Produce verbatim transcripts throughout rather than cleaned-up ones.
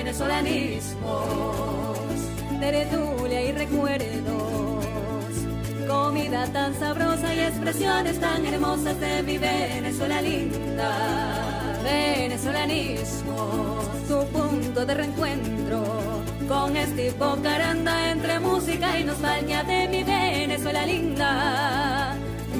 venezolanismos, tertulia y recuerdos, comida tan sabrosa y expresiones tan hermosas de mi Venezuela linda. Venezolanismos, tu punto de reencuentro con este Bocaranda entre música y nostalgia de mi Venezuela linda.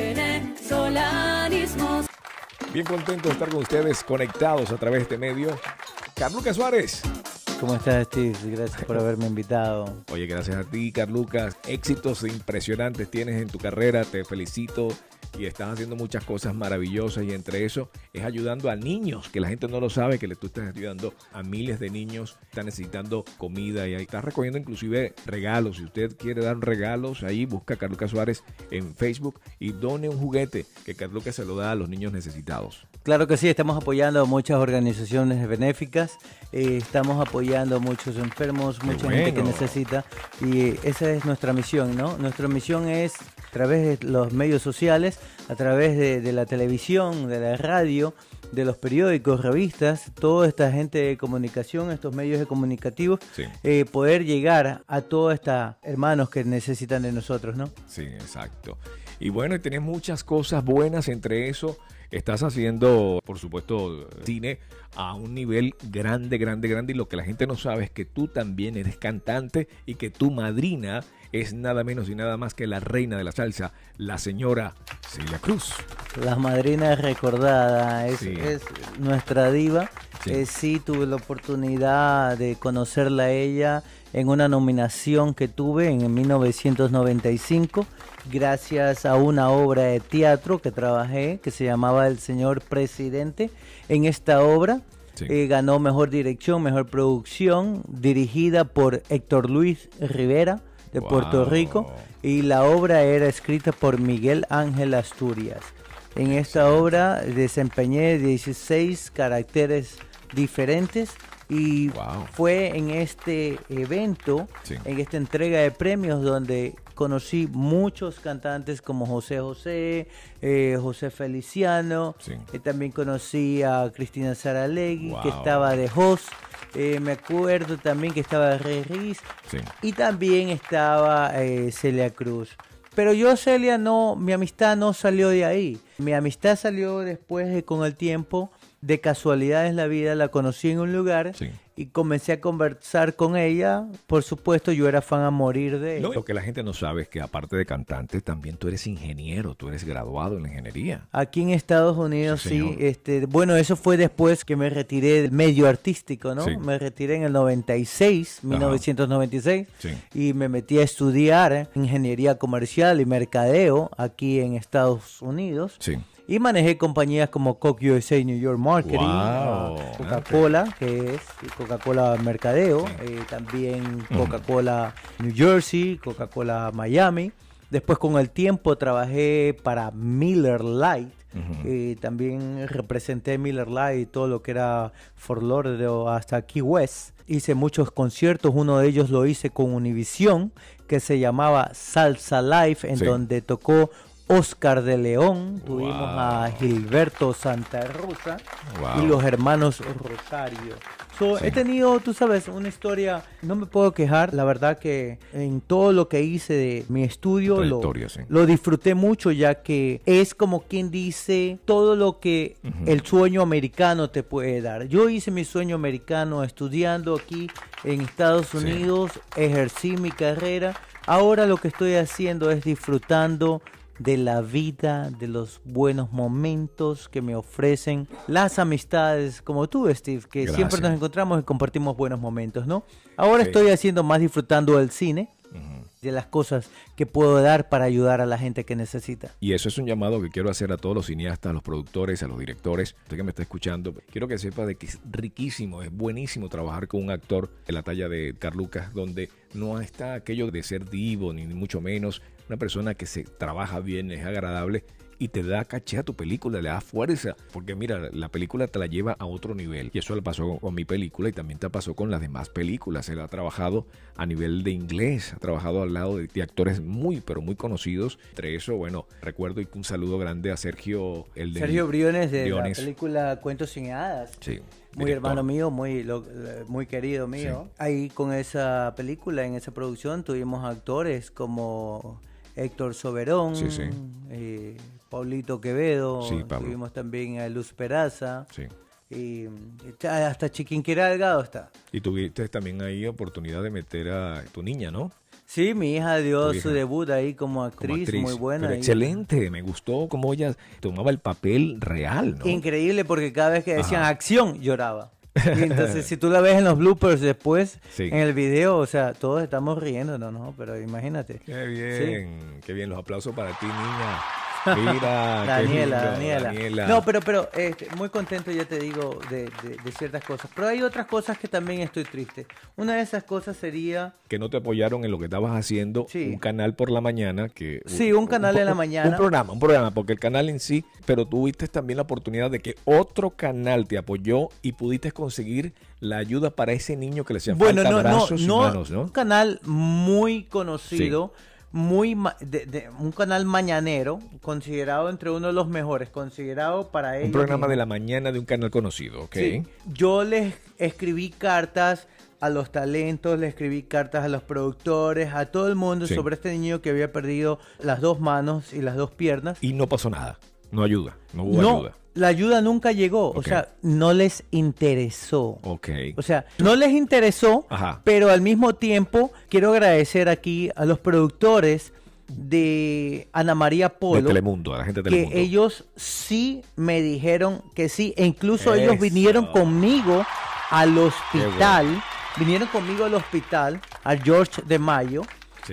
Venezolanismos. Bien contento de estar con ustedes conectados a través de este medio. Carlucas Suárez. ¿Cómo estás, Steve? Gracias por haberme invitado. Oye, gracias a ti, Carlucas. Éxitos impresionantes tienes en tu carrera. Te felicito. Y estás haciendo muchas cosas maravillosas, y entre eso es ayudando a niños, que la gente no lo sabe, que tú estás ayudando a miles de niños que están necesitando comida, y ahí estás recogiendo inclusive regalos. Si usted quiere dar regalos, ahí busca a Carlucas Suárez en Facebook y done un juguete que Carlucas se lo da a los niños necesitados. Claro que sí, estamos apoyando a muchas organizaciones benéficas, eh, estamos apoyando a muchos enfermos, mucha Qué gente bueno. que necesita, y esa es nuestra misión, ¿no? Nuestra misión es, a través de los medios sociales, a través de, de la televisión, de la radio, de los periódicos, revistas, toda esta gente de comunicación, estos medios de comunicativos, Sí. eh, poder llegar a todos estos hermanos que necesitan de nosotros, ¿no? Sí, exacto. Y bueno, y tenés muchas cosas buenas, entre eso estás haciendo, por supuesto, cine a un nivel grande, grande, grande, y lo que la gente no sabe es que tú también eres cantante y que tu madrina es nada menos y nada más que la reina de la salsa, la señora Celia Cruz. La madrina recordada, es, Sí. es nuestra diva. Sí. Eh, sí, tuve la oportunidad de conocerla a ella en una nominación que tuve en mil novecientos noventa y cinco, gracias a una obra de teatro que trabajé, que se llamaba El Señor Presidente. En esta obra Sí. eh, ganó mejor dirección, mejor producción, dirigida por Héctor Luis Rivera, de Wow. Puerto Rico, y la obra era escrita por Miguel Ángel Asturias. En esta obra desempeñé dieciséis caracteres diferentes, y Wow. fue en este evento, Sí. en esta entrega de premios, donde conocí muchos cantantes como José José, eh, José Feliciano, Sí. eh, también conocí a Cristina Saralegui, Wow. que estaba de host. Eh, me acuerdo también que estaba Rey Riz, Sí. y también estaba eh, Celia Cruz. Pero yo, Celia, no, mi amistad no salió de ahí. Mi amistad salió después, de, con el tiempo, de casualidad en la vida. La conocí en un lugar, Sí. y comencé a conversar con ella. Por supuesto, yo era fan a morir de ella. No, lo que la gente no sabe es que aparte de cantante, también tú eres ingeniero, tú eres graduado en la ingeniería. Aquí en Estados Unidos, Sí, sí, señor. este, bueno, eso fue después que me retiré del medio artístico, ¿no? Sí. Me retiré en el noventa y seis, mil novecientos noventa y seis, Sí. y me metí a estudiar ingeniería comercial y mercadeo aquí en Estados Unidos. Sí. Y manejé compañías como Coke U S A New York Marketing, Wow. ah, Coca-Cola, que es Coca-Cola Mercadeo, Sí. eh, también Coca-Cola New Jersey, Coca-Cola Miami. Después, con el tiempo, trabajé para Miller Lite. Ujú. Eh, también representé Miller Lite y todo lo que era Fort Lauderdale hasta Key West. Hice muchos conciertos, uno de ellos lo hice con Univision, que se llamaba Salsa Live, en Sí. donde tocó Oscar de León, tuvimos Wow. a Gilberto Santa Rosa Wow. y los hermanos Rosario. So, Sí. He tenido, tú sabes, una historia, no me puedo quejar, la verdad que en todo lo que hice de mi estudio lo, Trayectoria, sí. lo disfruté mucho, ya que es como quien dice todo lo que Ujú. el sueño americano te puede dar. Yo hice mi sueño americano estudiando aquí en Estados Sí. Unidos, ejercí mi carrera. Ahora lo que estoy haciendo es disfrutando de la vida, de los buenos momentos que me ofrecen las amistades como tú, Steve, que Gracias. siempre nos encontramos y compartimos buenos momentos, ¿no? Ahora Sí. estoy haciendo más disfrutando del cine, Ujú. de las cosas que puedo dar para ayudar a la gente que necesita. Y eso es un llamado que quiero hacer a todos los cineastas, a los productores, a los directores. Usted que me está escuchando, quiero que sepa de que es riquísimo, es buenísimo trabajar con un actor de la talla de Carlucas, donde no está aquello de ser divo, ni mucho menos. Una persona que se trabaja bien, es agradable y te da caché a tu película, le da fuerza, porque mira, la película te la lleva a otro nivel, y eso le pasó con mi película y también te pasó con las demás películas. Él ha trabajado a nivel de inglés, ha trabajado al lado de, de actores muy, pero muy conocidos. Entre eso, bueno, recuerdo y un saludo grande a Sergio, el de Sergio Briones de Briones. la película Cuentos sin hadas. Sí. Muy Director. hermano mío, muy lo, muy querido mío. Sí. Ahí con esa película, en esa producción, tuvimos actores como Héctor Soberón, Sí, sí. eh, Paulito Quevedo, Sí, Pablo. tuvimos también a Luz Peraza, Sí. y hasta Chiquinquirá Delgado está. Y tuviste también ahí oportunidad de meter a tu niña, ¿no? Sí, mi hija dio Tu su hija. debut ahí como actriz, Como actriz. muy buena. Pero y- excelente, me gustó cómo ella tomaba el papel real, ¿no? Increíble, porque cada vez que decían Ajá. acción, lloraba. Y entonces, si tú la ves en los bloopers después, Sí. en el video, o sea, todos estamos riéndonos, ¿no? Pero imagínate. Qué bien, qué bien, los aplausos para ti, niña. Mira, qué Daniela, lindo, Daniela. Daniela. No, pero, pero este, muy contento, ya te digo, de, de- de ciertas cosas. Pero hay otras cosas que también estoy triste. Una de esas cosas sería... Que no te apoyaron en lo que estabas haciendo, Sí. un canal por la mañana. que Sí, un canal en la mañana. Un programa, un programa, porque el canal en sí, pero tuviste también la oportunidad de que otro canal te apoyó y pudiste conseguir la ayuda para ese niño que le hacían Bueno, falta no, no, brazos y no, manos, un ¿no? canal muy conocido, muy ma- de- de- un canal mañanero, considerado entre uno de los mejores, considerado para ellos. Un programa mismos. de la mañana de un canal conocido, ¿ok? Sí. Yo les escribí cartas a los talentos, le escribí cartas a los productores, a todo el mundo Sí. sobre este niño que había perdido las dos manos y las dos piernas. Y no pasó nada, no ayuda, no hubo No, ayuda. la ayuda nunca llegó, o Ok. sea, no les interesó. Ok. O sea, no les interesó, Ajá. pero al mismo tiempo quiero agradecer aquí a los productores de Ana María De Polo, Telemundo, a la gente de que Telemundo. ellos sí me dijeron que sí, e incluso ellos Eso. vinieron conmigo al hospital, bueno. vinieron conmigo al hospital, al George de Mayo, Sí.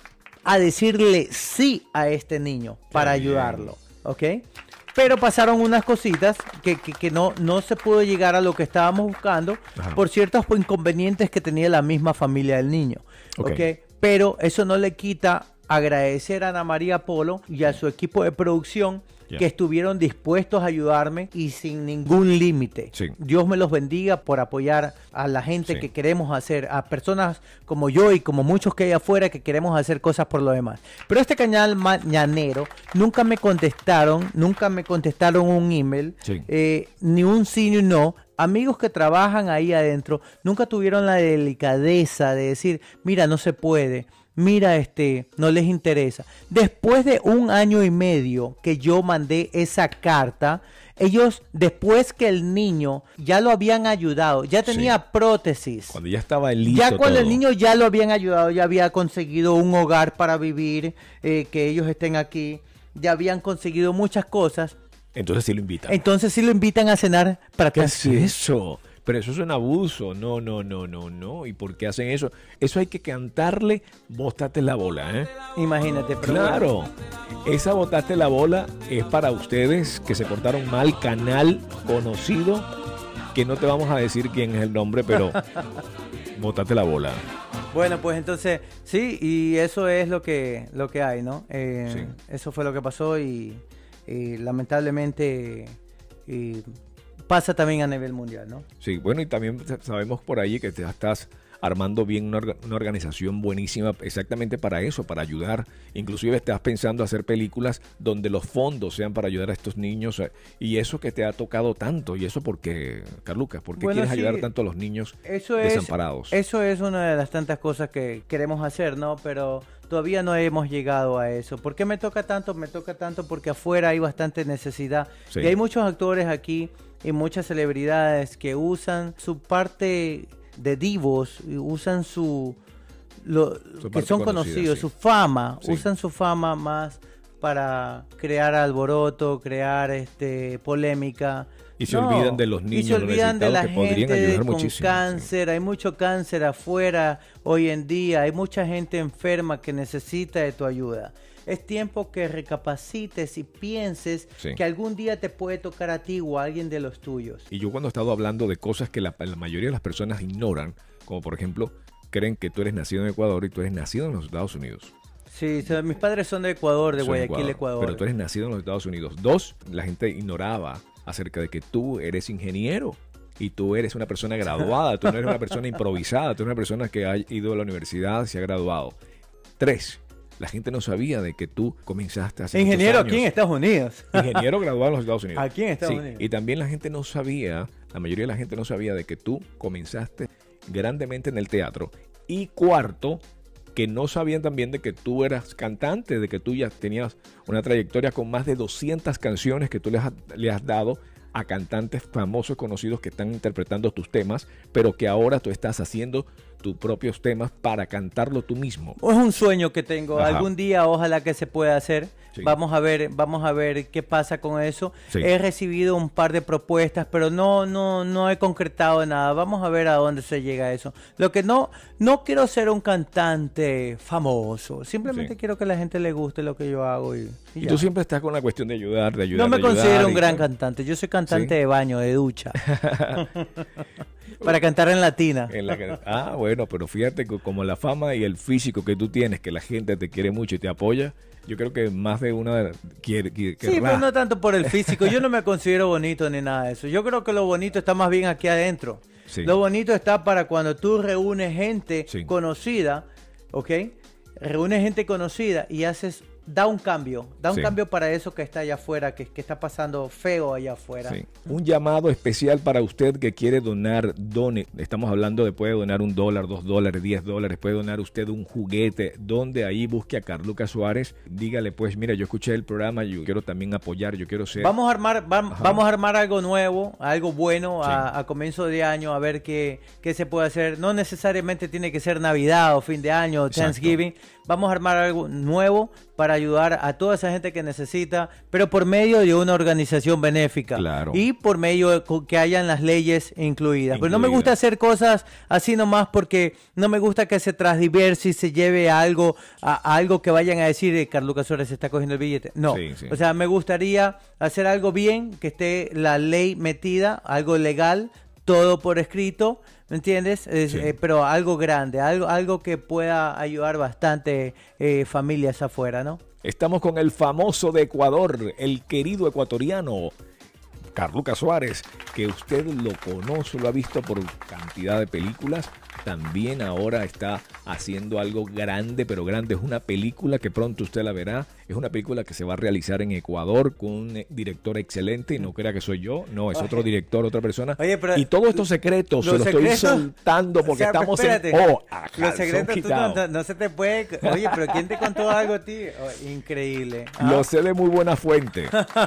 a decirle sí a este niño para bien. ayudarlo, ¿ok? Pero pasaron unas cositas que, que, que no, no se pudo llegar a lo que estábamos buscando Ajá. por ciertos inconvenientes que tenía la misma familia del niño, Ok. ¿ok? Pero eso no le quita agradecer a Ana María Polo y a su equipo de producción Ya. que estuvieron dispuestos a ayudarme y sin ningún límite. Sí. Dios me los bendiga por apoyar a la gente Sí. que queremos hacer, a personas como yo y como muchos que hay afuera que queremos hacer cosas por lo demás. Pero este canal mañanero nunca me contestaron, nunca me contestaron un email, Sí. eh, ni un sí ni un no. Amigos que trabajan ahí adentro nunca tuvieron la delicadeza de decir, mira, no se puede. Mira, este, no les interesa. Después de un año y medio que yo mandé esa carta, ellos, después que el niño ya lo habían ayudado, ya tenía Sí. prótesis. Cuando ya estaba listo Ya cuando todo. el niño ya lo habían ayudado, ya había conseguido un hogar para vivir, eh, que ellos estén aquí, ya habían conseguido muchas cosas. Entonces sí lo invitan. Entonces sí lo invitan a cenar para ¿Qué es Thanksgiving. eso? Pero eso es un abuso. No, no, no, no, no. ¿Y por qué hacen eso? Eso hay que cantarle, bótate la bola, ¿eh? Imagínate, pero Claro. Esa botaste la bola es para ustedes que se portaron mal, canal conocido, que no te vamos a decir quién es el nombre, pero botate la bola. Bueno, pues entonces, sí, y eso es lo que, lo que hay, ¿no? Eh, Sí. Eso fue lo que pasó y, y lamentablemente y pasa también a nivel mundial, ¿no? Sí, bueno, y también sabemos por ahí que te estás armando bien una, orga- una organización buenísima exactamente para eso, para ayudar. Inclusive estás pensando hacer películas donde los fondos sean para ayudar a estos niños. eh, Y eso que te ha tocado tanto. ¿Y eso por qué, Carluca? ¿Por qué Bueno, quieres sí, ayudar tanto a los niños Eso es, desamparados? eso es una de las tantas cosas que queremos hacer, ¿no? Pero todavía no hemos llegado a eso. ¿Por qué me toca tanto? Me toca tanto porque afuera hay bastante necesidad. Sí. Y hay muchos actores aquí y muchas celebridades que usan su parte de divos, y usan su... Lo, Su que parte son conocida, conocidos, sí. su fama, Sí. usan su fama más para crear alboroto, crear este polémica. Y se olvidan de los y niños, se los olvidan de la necesitados que podrían gente ayudar con muchísimo, cáncer, hay mucho cáncer afuera hoy en día, hay mucha gente enferma que necesita de tu ayuda. Es tiempo que recapacites y pienses Sí. que algún día te puede tocar a ti o a alguien de los tuyos. Y yo cuando he estado hablando de cosas que la, la mayoría de las personas ignoran, como por ejemplo, creen que tú eres nacido en Ecuador y tú eres nacido en los Estados Unidos. Sí, so, mis padres son de Ecuador, de Son Guayaquil, Ecuador, Ecuador. Pero tú eres nacido en los Estados Unidos. Dos, la gente ignoraba acerca de que tú eres ingeniero y tú eres una persona graduada, tú no eres una persona improvisada, tú eres una persona que ha ido a la universidad y se ha graduado. Tres, la gente no sabía de que tú comenzaste hace Ingeniero muchos años. aquí en Estados Unidos. Ingeniero graduado en los Estados Unidos. Aquí en Estados Sí, Unidos. y también la gente no sabía, la mayoría de la gente no sabía de que tú comenzaste grandemente en el teatro. Y cuarto, que no sabían también de que tú eras cantante, de que tú ya tenías una trayectoria con más de doscientas canciones que tú le has, le has dado a cantantes famosos conocidos que están interpretando tus temas, pero que ahora tú estás haciendo tus propios temas para cantarlo tú mismo. Es un sueño que tengo. Ajá. Algún día ojalá que se pueda hacer. Sí. Vamos a ver, vamos a ver qué pasa con eso. Sí. He recibido un par de propuestas, pero no, no, no he concretado nada. Vamos a ver a dónde se llega a eso. Lo que no, no quiero ser un cantante famoso. Simplemente Sí. quiero que a la gente le guste lo que yo hago y, y Y ya. tú siempre estás con la cuestión de ayudar, de ayudar. No me de ayudar considero un y gran tal. cantante. Yo soy cantante Sí. de baño, de ducha. Para cantar en latina. En la que- ah, bueno, pero fíjate que como la fama y el físico que tú tienes, que la gente te quiere mucho y te apoya, yo creo que más de una quiere, quiere Sí, querrá. pero no tanto por el físico. Yo no me considero bonito ni nada de eso. Yo creo que lo bonito está más bien aquí adentro. Sí. Lo bonito está para cuando tú reúnes gente Sí. conocida, ¿ok? Reúnes gente conocida y haces, da un cambio, da un Sí. cambio para eso que está allá afuera, que, que está pasando feo allá afuera. Sí. Un llamado especial para usted que quiere donar, done. Estamos hablando de puede donar un dólar, dos dólares, diez dólares, puede donar usted un juguete, donde ahí busque a Carluca Suárez. Dígale pues, mira, yo escuché el programa, yo quiero también apoyar, yo quiero ser... Vamos a armar, vam- Ajá. vamos a armar algo nuevo, algo bueno Sí. a, a comienzo de año, a ver qué, qué se puede hacer. No necesariamente tiene que ser Navidad o fin de año, o Exacto. Thanksgiving. Vamos a armar algo nuevo para ayudar a toda esa gente que necesita, pero por medio de una organización benéfica. Claro. Y por medio de co- que hayan las leyes incluidas. Pero no me Incluidas. gusta hacer cosas así nomás porque no me gusta que se transdiverse y se lleve a algo, a, a algo que vayan a decir, eh, Carluca Suárez se está cogiendo el billete. No. Sí, sí. O sea, me gustaría hacer algo bien, que esté la ley metida, algo legal, todo por escrito, ¿me entiendes? Es, Sí. eh, pero algo grande, algo, algo que pueda ayudar bastante eh, familias afuera, ¿no? Estamos con el famoso de Ecuador, el querido ecuatoriano, Carluca Suárez, que usted lo conoce, lo ha visto por cantidad de películas. También ahora está haciendo algo grande, pero grande. Es una película que pronto usted la verá. Es una película que se va a realizar en Ecuador con un eh, director excelente. Y no crea que soy yo, no, es Oye. otro director, otra persona. Oye, pero y todos estos secretos se los los estoy secretos- soltando porque O sea, estamos espérate, en... Oh, a los calzón secretos tú quitado. no, no se te puede... Oye, pero ¿quién te contó algo a ti? Oh, increíble. Ah. Lo sé de muy buena fuente.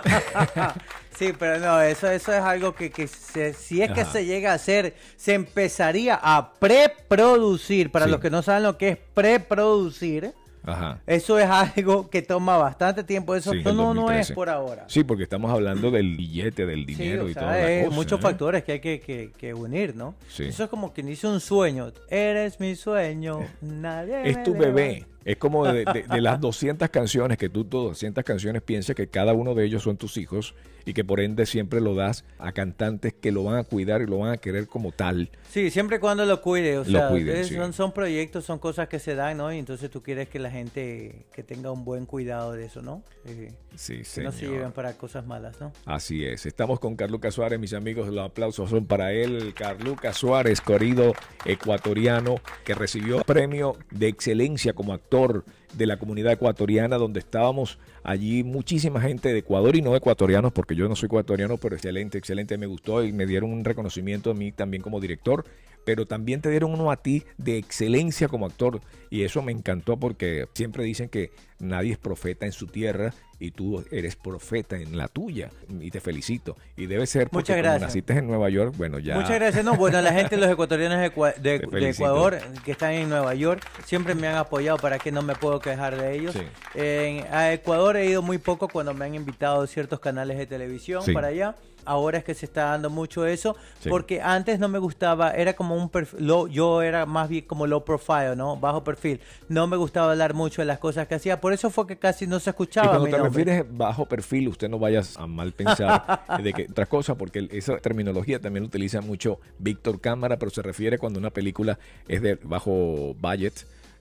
Sí, pero no, eso, eso es algo que, que se- si es que Ajá. se llega a hacer, se empezaría a preproducir. Para Sí. los que no saben lo que es preproducir, Ajá. eso es algo que toma bastante tiempo. Eso Sí, no, el no es dos mil trece. por ahora. Sí, porque estamos hablando del billete, del Sí, dinero o y sea, toda la hay cosa, muchos ¿eh? factores que hay que, que- que unir, ¿no? Sí. Eso es como quien dice un sueño. Eres mi sueño, nadie Es me tu deba- bebé. Es como de, de- de las doscientas canciones que tú, tú doscientas canciones, piensas que cada uno de ellos son tus hijos y que por ende siempre lo das a cantantes que lo van a cuidar y lo van a querer como tal. Sí, siempre y cuando lo cuide, o Lo sea, cuiden, es- sí. son, son proyectos, son cosas que se dan, ¿no? Y entonces tú quieres que la gente que tenga un buen cuidado de eso, ¿no? Eh, Sí, que señor. no se lleven para cosas malas, ¿no? Así es. Estamos con Carluca Suárez, mis amigos. Los aplausos son para él. Carluca Suárez, querido ecuatoriano, que recibió premio de excelencia como actor de la comunidad ecuatoriana, donde estábamos allí muchísima gente de Ecuador y no ecuatorianos, porque yo no soy ecuatoriano, pero excelente, excelente, me gustó y me dieron un reconocimiento a mí también como director, pero también te dieron uno a ti de excelencia como actor y eso me encantó porque siempre dicen que nadie es profeta en su tierra y tú eres profeta en la tuya y te felicito y debe ser porque Muchas como gracias. naciste en Nueva York, bueno ya... Muchas gracias. No, bueno, la gente, los ecuatorianos de, Ecua- de- Te de felicito. Ecuador que están en Nueva York, siempre me han apoyado para que no me puedo quejar de ellos. Sí. En- a Ecuador he ido muy poco cuando me han invitado ciertos canales de televisión Sí. para allá. Ahora es que se está dando mucho eso, Sí. porque antes no me gustaba, era como un perfil, low- yo era más bien como low profile, ¿no? Bajo perfil. No me gustaba hablar mucho de las cosas que hacía, por eso fue que casi no se Y escuchaba cuando mi te nombre. refieres bajo perfil, usted no vayas a mal pensar de que otra cosa, porque esa terminología también utiliza mucho Víctor Cámara, pero se refiere cuando una película es de bajo budget,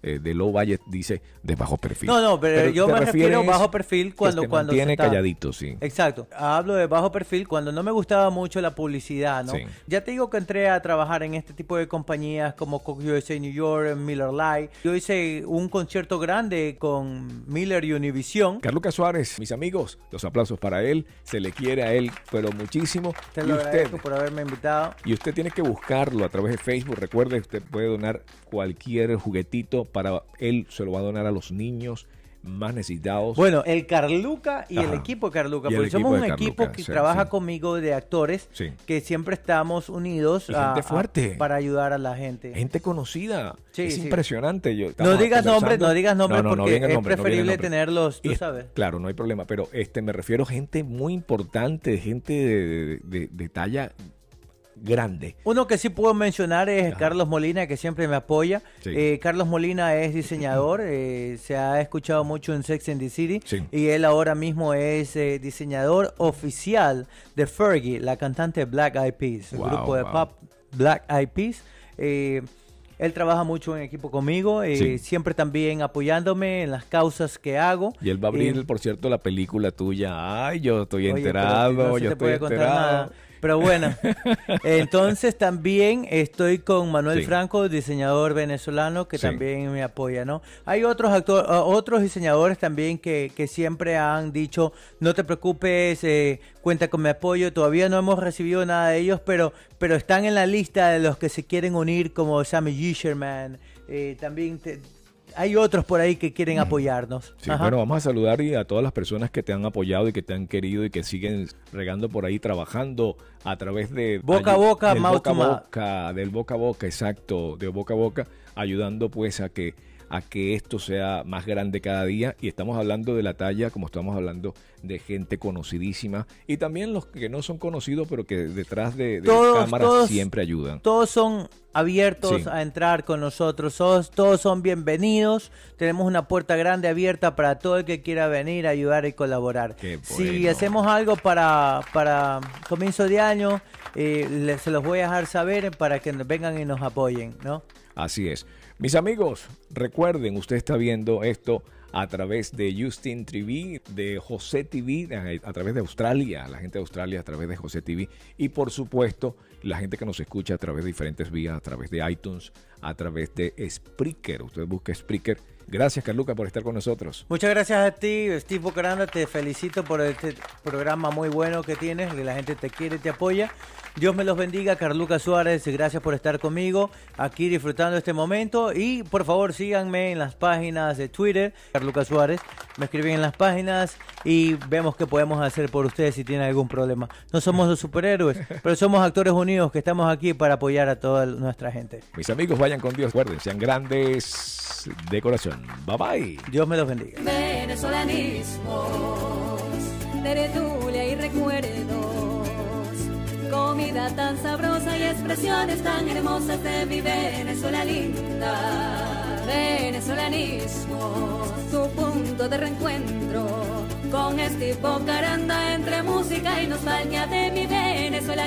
eh, de low budget dice de bajo perfil. No, no, pero, pero yo me refiero bajo perfil cuando... Que cuando tiene está... calladito, sí. Exacto. Hablo de bajo perfil cuando no me gustaba mucho la publicidad, ¿no? Sí. Ya te digo que entré a trabajar en este tipo de compañías como Coke U S A New York, Miller Lite. Yo hice un concierto grande con Miller y Univision. Carluca Suárez, mis amigos, los aplausos para él. Se le quiere a él, pero muchísimo. Te lo agradezco por haberme invitado. Y usted tiene que buscarlo a través de Facebook. Recuerde, usted puede donar cualquier juguetito para él, se lo va a donar a los niños más necesitados. Bueno, el Carluca y Ajá. el equipo de Carluca, porque somos un equipo que sí, trabaja sí. conmigo de actores sí. que siempre estamos unidos y gente a, fuerte. A, para ayudar a la gente. Gente conocida. Sí, es sí. impresionante. Yo, no digas nombres, no digas nombres no, no, porque no es nombre, preferible no tenerlos, tú y, sabes. Claro, no hay problema, pero este me refiero a gente muy importante, gente de, de, de, de talla grande. Uno que sí puedo mencionar es Ajá. Carlos Molina, que siempre me apoya. Sí. Eh, Carlos Molina es diseñador, eh, se ha escuchado mucho en Sex and the City sí. y él ahora mismo es eh, diseñador oficial de Fergie, la cantante Black Eyed Peas, wow, el grupo de wow. pop Black Eyed Peas. Eh, Él trabaja mucho en equipo conmigo, eh, sí. siempre también apoyándome en las causas que hago. Y él va a abrir, eh, por cierto, la película tuya. Ay, yo estoy oye, enterado, no yo estoy enterado. Nada. Pero bueno, entonces también estoy con Manuel sí. Franco, diseñador venezolano, que sí. también me apoya, ¿no? Hay otros actores, otros diseñadores también que, que siempre han dicho, no te preocupes, eh, cuenta con mi apoyo. Todavía no hemos recibido nada de ellos, pero, pero están en la lista de los que se quieren unir, como Sammy Gisherman, eh, también... Te, hay otros por ahí que quieren apoyarnos. Sí, bueno, vamos a saludar y a todas las personas que te han apoyado y que te han querido y que siguen regando por ahí, trabajando a través de... Boca a boca, mouth to mouth. Del boca a boca, exacto, de boca a boca, ayudando pues a que, a que esto sea más grande cada día. Y estamos hablando de la talla, como estamos hablando de gente conocidísima y también los que no son conocidos, pero que detrás de, de todos, cámaras todos, siempre ayudan. Todos son abiertos sí. a entrar con nosotros, todos, todos son bienvenidos, tenemos una puerta grande abierta para todo el que quiera venir, ayudar y colaborar. Qué bueno. Si hacemos algo para, para comienzo de año, eh, les, se los voy a dejar saber para que vengan y nos apoyen, ¿no? Así es. Mis amigos, recuerden, usted está viendo esto a través de Justin T V, de José T V, a través de Australia, la gente de Australia a través de José T V y por supuesto la gente que nos escucha a través de diferentes vías, a través de iTunes, a través de Spreaker. Usted busca Spreaker. Gracias, Carluca, por estar con nosotros. Muchas gracias a ti, Steve Bocaranda. Te felicito por este programa muy bueno que tienes, que la gente te quiere y te apoya. Dios me los bendiga, Carluca Suárez. Gracias por estar conmigo aquí disfrutando este momento. Y por favor, síganme en las páginas de Twitter, Carluca Suárez. Me escriben en las páginas y vemos qué podemos hacer por ustedes si tienen algún problema. No somos los superhéroes, pero somos actores unidos que estamos aquí para apoyar a toda nuestra gente. Mis amigos, vayan con Dios. Recuerden, sean grandes de corazón. Bye bye. Dios me los bendiga. Venezolanismos, tertulia y recuerdos, comida tan sabrosa y expresiones tan hermosas de mi Venezuela linda. Venezolanismos, tu punto de reencuentro con Steve Bocaranda entre música y nostalgia de mi Venezuela.